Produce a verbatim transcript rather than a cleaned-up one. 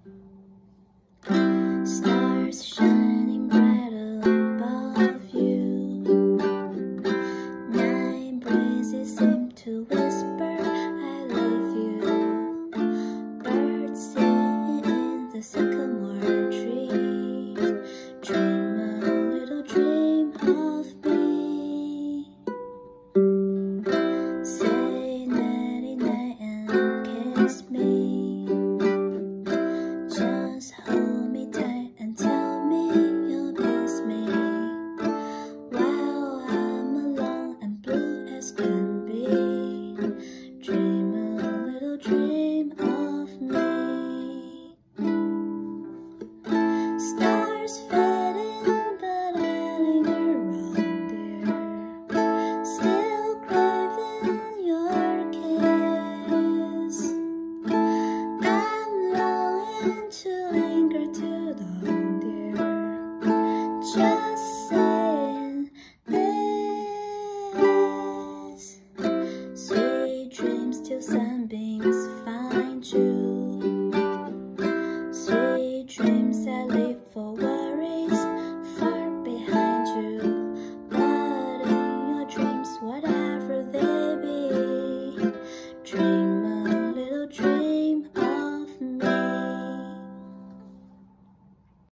Stars shining bright above you. Night breezes seem to whisper, I love you. Birds sing in the sycamore tree. Dream a little dream of me. Say nighty night and kiss me. Just hold me tight and tell me you'll kiss me. While I'm alone and blue as can be. Dream a little dream of me. Stars fading, but I linger around here, still craving your kiss. I'm longing to